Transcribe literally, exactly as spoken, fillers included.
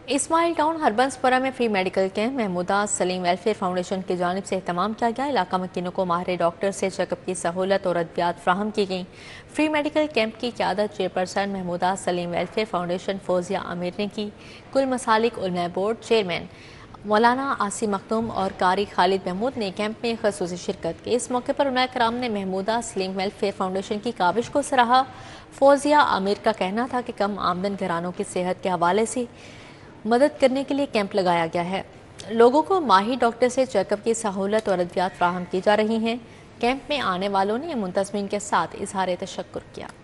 Ismail town Harbanspura में free medical camp Mahmooda Saleem welfare foundation की जानिब से एहतमाम किया गया। इलाका मकीनों को माहिर डॉक्टर से चेकअप की सहूलत और अद्वियात फ्राहम की गई। फ्री मेडिकल कैंप की क़यादत chairperson Mahmooda Saleem welfare foundation Fauzia Aamir ने की। कुल मसालिक उलमा बोर्ड चेयरमैन मौलाना आसिम मखदूम और कारी खालिद महमूद ने कैंप में खसूसी शिरकत की। इस मौके पर उलमा कराम ने महमूदा सलीम वेलफेयर फाउंडेशन की काविश को सराहा। फोजिया आमिर का कहना था कि कम आमदन घरानों की सेहत के हवाले से मदद करने के लिए कैंप लगाया गया है। लोगों को माहिर डॉक्टर से चेकअप की सहूलत और अद्वियात फ्राहम की जा रही हैं। कैंप में आने वालों ने मुंतज़मीन के साथ इजहार तशक्कुर किया।